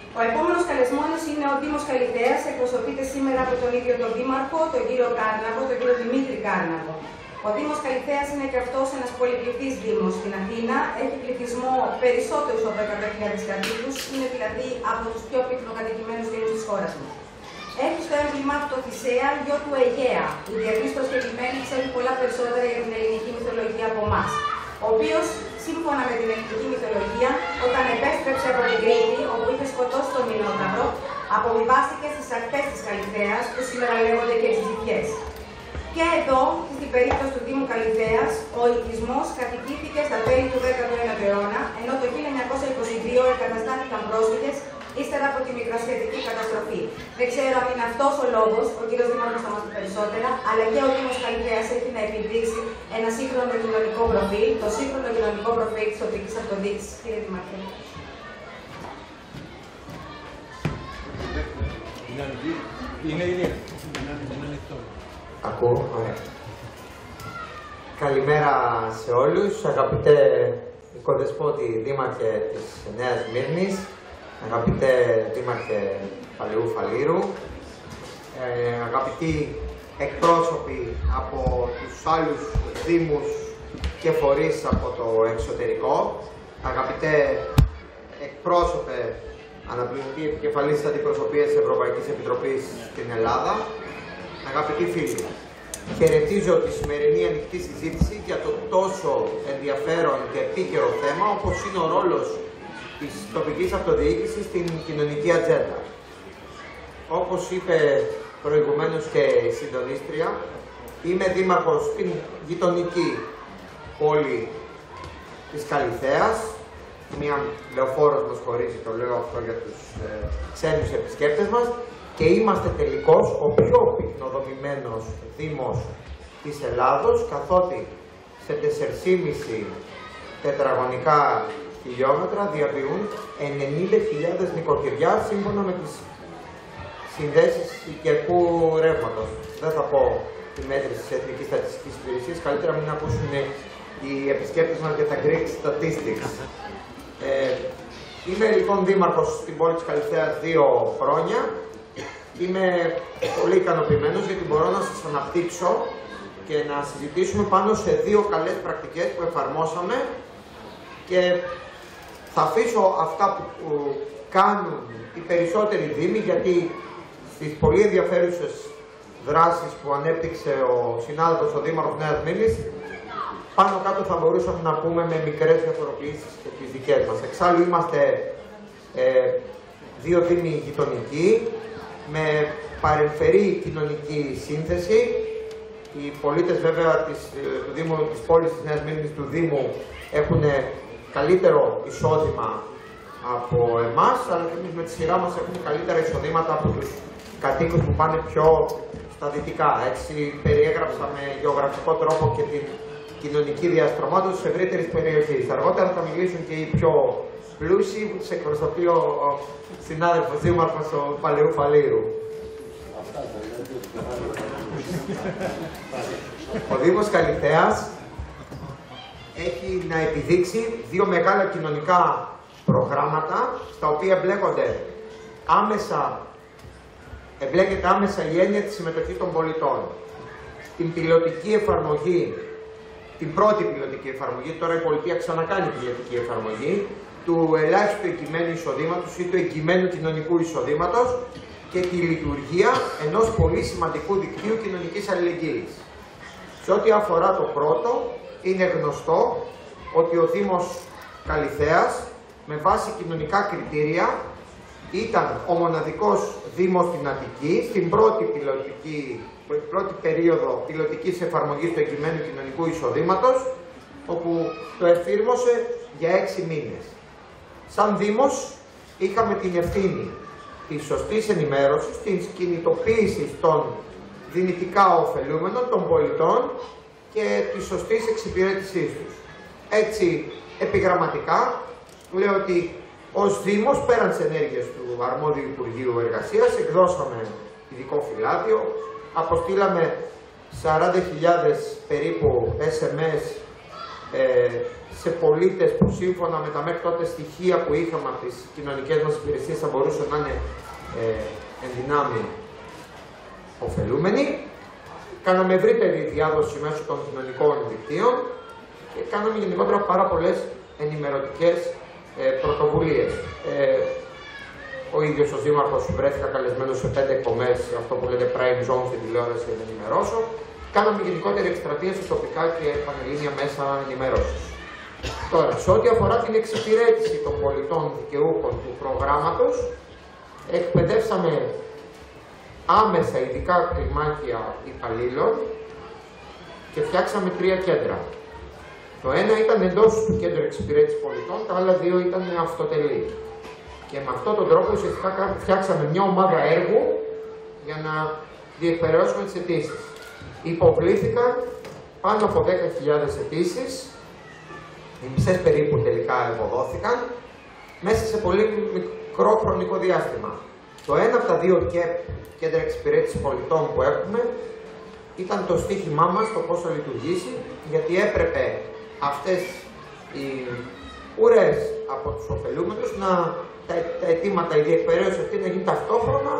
Ο επόμενος καλεσμόνος είναι ο Δήμος Καλυθέας. Εκπροσωπείται σήμερα από τον ίδιο τον Δήμαρχο, τον κύριο Κάρναβο, τον κύριο Δημήτρη Κάρναβο. Ο Δήμος Καλυθέας είναι και αυτός ένας πολυπληθής δήμος στην Αθήνα. Έχει πληθυσμό περισσότερους από 100.000 κατοίκους. Είναι δηλαδή από τους πιο πυκνοκατοικημένους δήμους της χώρας μας. Έχει στο έμβλημά του το Θησέα, γιο του Αιγαία. Οι διεθνείς προσκεκλημένοι ξέρουν πολλά περισσότερα για την ελληνική μυθολογία από εμάς. Ο οποίος, σύμφωνα με την ελληνική μυθολογία, όταν επέστρεψε από την Κρήτη, όπου είχε σκοτώσει τον Μινόταυρο, αποβιβάστηκε στις ακτές της Καλυθέας, που σήμερα λέγονται και Τσιτσιφιές. Και εδώ, στην περίπτωση του Δήμου Καλυθέας, ο οικισμός κατοικήθηκε στα τέλη του 19ου αιώνα, ενώ το 1922 εγκαταστάθηκαν πρόσφυγες ύστερα από τη μικρασιατική καταστροφή. Δεν ξέρω αν είναι αυτός ο λόγος, ο κύριος Δήμαρχος θα μας πει περισσότερα, αλλά και ο Δήμος Καλυθέας έχει να επιδείξει ένα σύγχρονο κοινωνικό προφίλ, το σύγχρονο κοινωνικό προφίλ της τοπικής αυτοδιοίκησης. Κύριε Δημαρχέ. Ακούω, ωραία. Καλημέρα σε όλους, αγαπητέ οικοδεσπότη Δήμαρχε της Νέας Σμύρνης, αγαπητέ Δήμαρχε Παλαιού Φαλήρου, αγαπητοί εκπρόσωποι από τους άλλους δήμους και φορείς από το εξωτερικό, αγαπητέ εκπρόσωπε αναπληρωτή επικεφαλής αντιπροσωπείας της Ευρωπαϊκής Επιτροπής στην Ελλάδα, αγαπητοί φίλοι, χαιρετίζω τη σημερινή ανοιχτή συζήτηση για το τόσο ενδιαφέρον και επίκαιρο θέμα όπως είναι ο ρόλος της τοπικής αυτοδιοίκησης στην κοινωνική ατζέντα. Όπως είπε προηγουμένως και η συντονίστρια, είμαι δήμαρχος στην γειτονική πόλη της Καλυθέας, μια λεωφόρος μας χωρίζει, το λέω αυτό για τους ξένους επισκέπτες μας, και είμαστε τελικώς ο πιο πυκνοδομημένος δήμος της Ελλάδος, καθότι σε 4,5 τετραγωνικά χιλιόμετρα διαβιούν 90.000 νοικοκυριά σύμφωνα με τις συνδέσεις οικιακού ρεύματος. Δεν θα πω τη μέτρηση της Εθνικής Στατιστικής Υπηρεσίας, καλύτερα μην ακούσουν οι επισκέπτες μας για τα Greek Statistics. Είμαι λοιπόν δήμαρχος στην πόλη της Καλυθέας 2 χρόνια. Είμαι πολύ ικανοποιημένος γιατί μπορώ να σας αναπτύξω και να συζητήσουμε πάνω σε 2 καλές πρακτικές που εφαρμόσαμε και θα αφήσω αυτά που κάνουν οι περισσότεροι δήμοι, γιατί στις πολύ ενδιαφέρουσες δράσεις που ανέπτυξε ο συνάδελφος ο Δήμαρχος Νέας Σμύρνης, πάνω κάτω θα μπορούσαμε να πούμε με μικρές διαφοροποιήσεις και τις δικές μας. Εξάλλου είμαστε 2 δήμοι γειτονικοί, με παρεμφερή κοινωνική σύνθεση. Οι πολίτες βέβαια του Δήμου, της πόλης της Νέας Σμύρνης, του Δήμου, έχουν καλύτερο εισόδημα από εμάς, αλλά και εμείς με τη σειρά μας έχουμε καλύτερα εισοδήματα από τους κατοίκους που πάνε πιο στα δυτικά. Έτσι περιέγραψα με γεωγραφικό τρόπο και την κοινωνική διαστρωμάτωση της ευρύτερης περιοχής. Αργότερα θα μιλήσουν και οι πιο πλούσιοι που τους εκπροσωπεί ο συνάδελφος Δήμαρχος ο Παλαιού Φαλήρου. Ο Δήμος Καλυθέας έχει να επιδείξει 2 μεγάλα κοινωνικά προγράμματα, στα οποία εμπλέκεται άμεσα η έννοια της συμμετοχής των πολιτών. Την πιλωτική εφαρμογή, την πρώτη πιλωτική εφαρμογή, τώρα η πολιτεία ξανακάνει πιλωτική εφαρμογή, του ελάχιστου εγκυμένου εισοδήματος ή του εγκυμένου κοινωνικού εισοδήματος και τη λειτουργία ενός πολύ σημαντικού δικτύου κοινωνικής αλληλεγγύης. Σε ό,τι αφορά το πρώτο, είναι γνωστό ότι ο Δήμος Καλυθέας, με βάση κοινωνικά κριτήρια, ήταν ο μοναδικός Δήμος στην Αττική, στην πρώτη περίοδο πιλωτικής εφαρμογής του εγκυμένου κοινωνικού εισοδήματος, όπου το εφήρμοσε για 6 μήνες. Σαν Δήμος είχαμε την ευθύνη της σωστής ενημέρωσης, της κινητοποίησης των δυνητικά ωφελούμενων, των πολιτών και της σωστής εξυπηρέτησής τους. Έτσι, επιγραμματικά, λέω ότι ως Δήμος, πέραν της ενέργειας του αρμόδιου Υπουργείου Εργασίας, εκδώσαμε ειδικό φυλάδιο, αποστήλαμε 40.000 περίπου SMS σε πολίτες που σύμφωνα με τα μέχρι τότε στοιχεία που είχαμε από τις κοινωνικές μας υπηρεσίες θα μπορούσαν να είναι εν δυνάμει ωφελούμενοι. Κάναμε ευρύτερη διάδοση μέσω των κοινωνικών δικτύων και κάναμε γενικότερα πάρα πολλές ενημερωτικές πρωτοβουλίες. Ο ίδιος ο Δήμαρχος βρέθηκα καλεσμένος σε 5 εκπομπές, αυτό που λέτε Prime Zone στην τηλεόραση, για να ενημερώσω. Κάναμε γενικότερη εκστρατεία σε τοπικά και πανελλήνια μέσα ενημέρωσης. Τώρα, σε ό,τι αφορά την εξυπηρέτηση των πολιτών δικαιούχων του προγράμματος, εκπαιδεύσαμε άμεσα ειδικά κλιμάκια υπαλλήλων και φτιάξαμε 3 κέντρα. Το ένα ήταν εντός του κέντρου εξυπηρέτησης πολιτών, τα άλλα 2 ήταν αυτοτελή. Και με αυτόν τον τρόπο ουσιαστικά φτιάξαμε μια ομάδα έργου για να διεκπαιρεώσουμε τις αιτήσεις. Υποβλήθηκαν πάνω από 10.000 αιτήσεις, οι μισές περίπου τελικά ευωδόθηκαν, μέσα σε πολύ μικρό χρονικό διάστημα. Το ένα από τα 2 κέντρα εξυπηρέτησης πολιτών που έχουμε ήταν το στοίχημά μας το πώς θα λειτουργήσει, γιατί έπρεπε αυτές οι ουρές από τους ωφελούμενους τα αιτήματα, η διεκπαιρέωση αυτή να γίνει ταυτόχρονα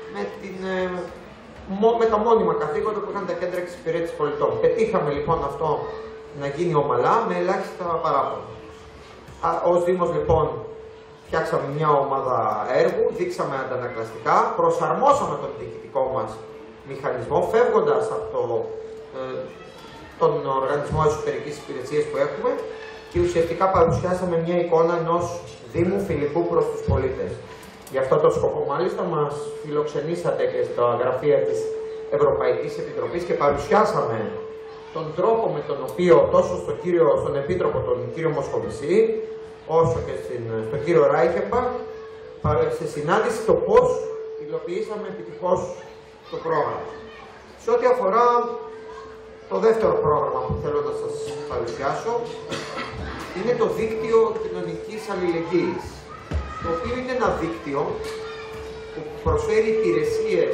με τα μόνιμα καθήκοντα που είχαν τα κέντρα εξυπηρέτησης πολιτών. Πετύχαμε λοιπόν αυτό να γίνει ομαλά με ελάχιστα παράπονα. Ως Δήμος λοιπόν φτιάξαμε μια ομάδα έργου, δείξαμε αντανακλαστικά, προσαρμόσαμε τον διοικητικό μας μηχανισμό, φεύγοντας από τον Οργανισμό Εσωτερικής Υπηρεσίας που έχουμε και ουσιαστικά παρουσιάσαμε μια εικόνα ενός Δήμου φιλικού προς τους πολίτες. Γι' αυτό το σκοπό μάλιστα μας φιλοξενήσατε και στα γραφεία της Ευρωπαϊκής Επιτροπής και παρουσιάσαμε τον τρόπο με τον οποίο τόσο στον Επίτροπο τον κύριο Μοσκοβισή, όσο και στον κύριο Ράιχεμπαχ, σε συνάντηση το πώς υλοποιήσαμε επιτυχώς το πρόγραμμα. Σε ό,τι αφορά το δεύτερο πρόγραμμα που θέλω να σας παρουσιάσω, είναι το δίκτυο κοινωνικής αλληλεγγύης, το οποίο είναι ένα δίκτυο που προσφέρει υπηρεσίες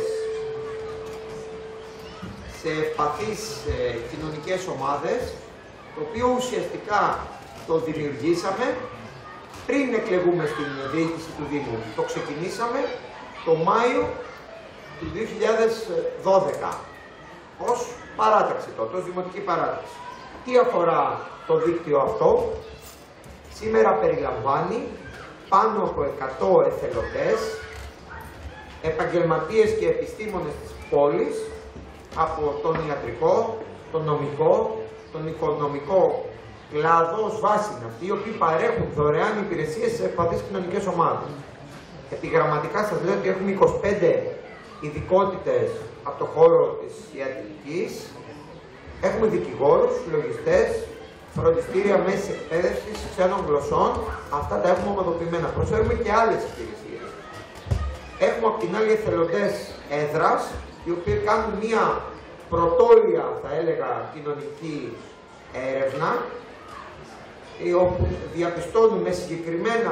σε ευπαθείς κοινωνικές ομάδες, το οποίο ουσιαστικά το δημιουργήσαμε πριν εκλεγούμε στην διοίκηση του Δήμου. Το ξεκινήσαμε το Μάιο του 2012 ως παράταξη τότε, ως δημοτική παράταξη. Τι αφορά το δίκτυο αυτό, σήμερα περιλαμβάνει πάνω από 100 εθελοντές, επαγγελματίες και επιστήμονες της πόλης, από τον ιατρικό, τον νομικό, τον οικονομικό κλάδο ως βάση είναι αυτοί, οι οποίοι παρέχουν δωρεάν υπηρεσίες σε ευπαθείς κοινωνικές ομάδες. Επιγραμματικά σας λέω ότι έχουμε 25 ειδικότητες από το χώρο της ιατρικής, έχουμε δικηγόρους, λογιστές, φροντιστήρια μέσης εκπαίδευσης, ξένων γλωσσών, αυτά τα έχουμε ομαδοποιημένα. Προσφέρουμε και άλλες υπηρεσίες. Έχουμε απ' την άλλη εθελοντές έδρας, οι οποίοι κάνουν μία πρωτόλια, θα έλεγα, κοινωνική έρευνα, όπου διαπιστώνουν με συγκεκριμένα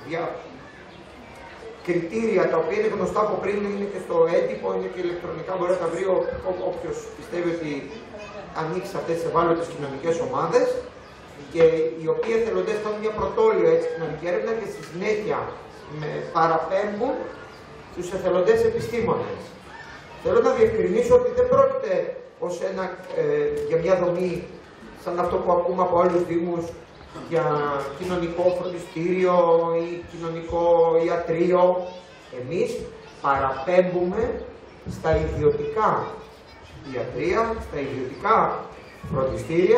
κριτήρια, τα οποία είναι γνωστά από πριν, είναι και στο έντυπο, είναι και ηλεκτρονικά, μπορεί να τα βρει όποιος πιστεύει ότι ανοίξει αυτές τις ευάλωτες κοινωνικές ομάδες, και οι οποίοι εθελοντές κάνουν μια πρωτόλια κοινωνική έρευνα και στη συνέχεια παραπέμπουν στους εθελοντές επιστήμονες. Θέλω να διευκρινίσω ότι δεν πρόκειται για μια δομή σαν αυτό που ακούμε από άλλους δήμους, για κοινωνικό φροντιστήριο ή κοινωνικό ιατρείο. Εμείς παραπέμπουμε στα ιδιωτικά ιατρεία, στα ιδιωτικά φροντιστήρια,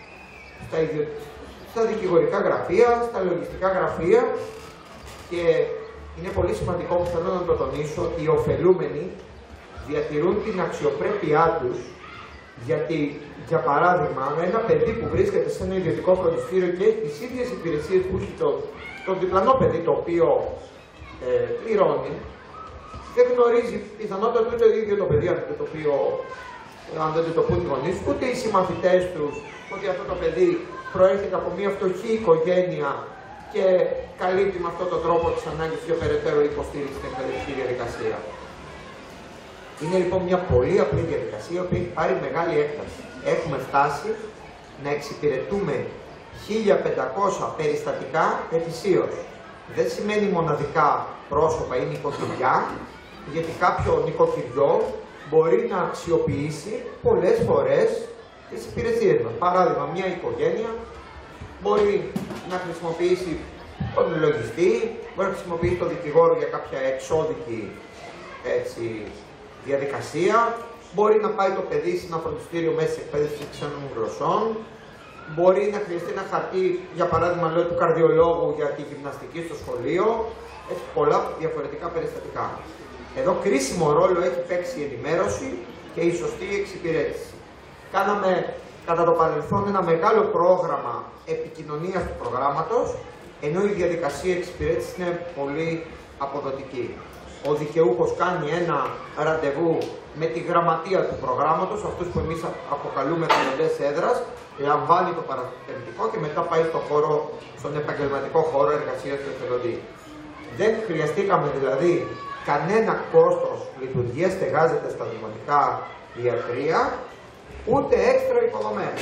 στα δικηγορικά γραφεία, στα λογιστικά γραφεία, και είναι πολύ σημαντικό που θέλω να το τονίσω ότι οι ωφελούμενοι διατηρούν την αξιοπρέπειά τους, γιατί, για παράδειγμα, ένα παιδί που βρίσκεται σε ένα ιδιωτικό φροντιστήριο και έχει τις ίδιες υπηρεσίες που έχει το διπλανό παιδί το οποίο πληρώνει, δεν γνωρίζει πιθανότατα ούτε το ίδιο το παιδί το οποίο, αν δεν το πούν οι γονείς, ούτε οι συμμαθητές τους, ότι αυτό το παιδί προέρχεται από μια φτωχή οικογένεια και καλύπτει με αυτόν τον τρόπο τις ανάγκες για περαιτέρω υποστήριξη στην εκπαιδευτική διαδικασία. Είναι λοιπόν μια πολύ απλή διαδικασία που έχει πάρει μεγάλη έκταση. Έχουμε φτάσει να εξυπηρετούμε 1.500 περιστατικά ετησίως. Δεν σημαίνει μοναδικά πρόσωπα ή νοικοκυριά, γιατί κάποιο νοικοκυριό μπορεί να αξιοποιήσει πολλές φορές τις υπηρεσίες μας. Παράδειγμα, μια οικογένεια μπορεί να χρησιμοποιήσει τον λογιστή, μπορεί να χρησιμοποιήσει τον δικηγόρο για κάποια εξώδικη διαδικασία, μπορεί να πάει το παιδί σε ένα φροντιστήριο μέσα της εκπαίδευσης ξένων γλωσσών, μπορεί να χρειαστεί ένα χαρτί, για παράδειγμα, λέω, του καρδιολόγου για τη γυμναστική στο σχολείο, έχει πολλά διαφορετικά περιστατικά. Εδώ κρίσιμο ρόλο έχει παίξει η ενημέρωση και η σωστή εξυπηρέτηση. Κάναμε κατά το παρελθόν ένα μεγάλο πρόγραμμα επικοινωνίας του προγράμματος, ενώ η διαδικασία εξυπηρέτησης είναι πολύ αποδοτική. Ο δικαιούχος κάνει ένα ραντεβού με τη γραμματεία του προγράμματος, αυτούς που εμείς αποκαλούμε εθελοντές έδρας, λαμβάνει το παραπτυχιακό και μετά πάει στον επαγγελματικό χώρο εργασίας του εθελοντή. Δεν χρειαστήκαμε δηλαδή κανένα κόστος λειτουργίας, στεγάζεται στα δημοτικά ιατρεία, ούτε έξτρα υποδομές.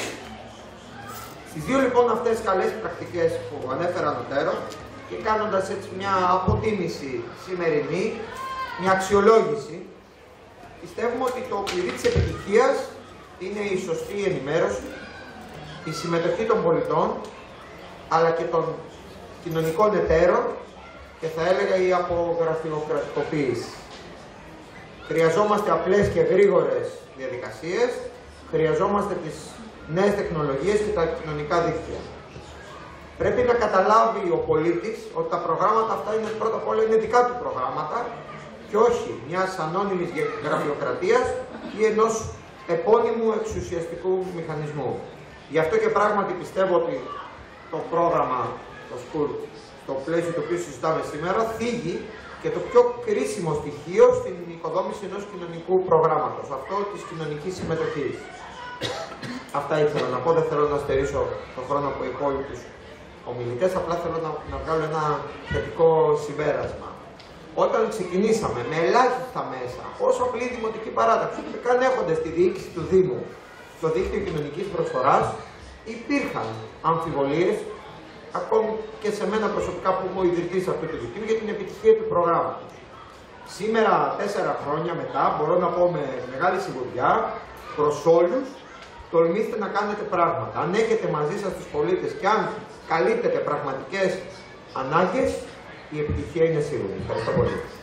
Στις δύο λοιπόν αυτές καλές πρακτικές που ανέφερα νωρίτερα και κάνοντας έτσι μια αποτίμηση σημερινή, μια αξιολόγηση, πιστεύουμε ότι το κλειδί της επιτυχίας είναι η σωστή ενημέρωση, η συμμετοχή των πολιτών, αλλά και των κοινωνικών εταίρων και θα έλεγα η απογραφειοκρατικοποίηση. Χρειαζόμαστε απλές και γρήγορες διαδικασίες, χρειαζόμαστε τις νέες τεχνολογίες και τα κοινωνικά δίκτυα. Πρέπει να καταλάβει ο πολίτης ότι τα προγράμματα αυτά είναι πρώτα απ' όλα είναι δικά του προγράμματα και όχι μιας ανώνυμης γραφειοκρατίας ή ενός επώνυμου εξουσιαστικού μηχανισμού. Γι' αυτό και πράγματι πιστεύω ότι το πρόγραμμα, το SCHOOL, στο πλαίσιο το οποίο συζητάμε σήμερα, θίγει και το πιο κρίσιμο στοιχείο στην οικοδόμηση ενός κοινωνικού προγράμματος, αυτό της κοινωνικής συμμετοχής. Αυτά ήθελα να πω, δεν θέλω να στερήσω τον χρόνο από υπόλοιπους ομιλητές, απλά θέλω να βγάλω ένα θετικό συμπέρασμα. Όταν ξεκινήσαμε με ελάχιστα μέσα, όσο απλή δημοτική παράταξη, και καν έχοντας τη διοίκηση του Δήμου στο δίκτυο κοινωνικής προσφοράς, υπήρχαν αμφιβολίες, ακόμη και σε μένα προσωπικά που είμαι ο ιδρυτής αυτού του δικτύου, για την επιτυχία του προγράμματος. Σήμερα, 4 χρόνια μετά, μπορώ να πω με μεγάλη σιγουριά προς όλους, τολμήστε να κάνετε πράγματα. Αν έχετε μαζί σας τους πολίτες και αν καλύπτετε πραγματικές ανάγκες, η επιτυχία είναι σίγουρη. Ευχαριστώ πολύ.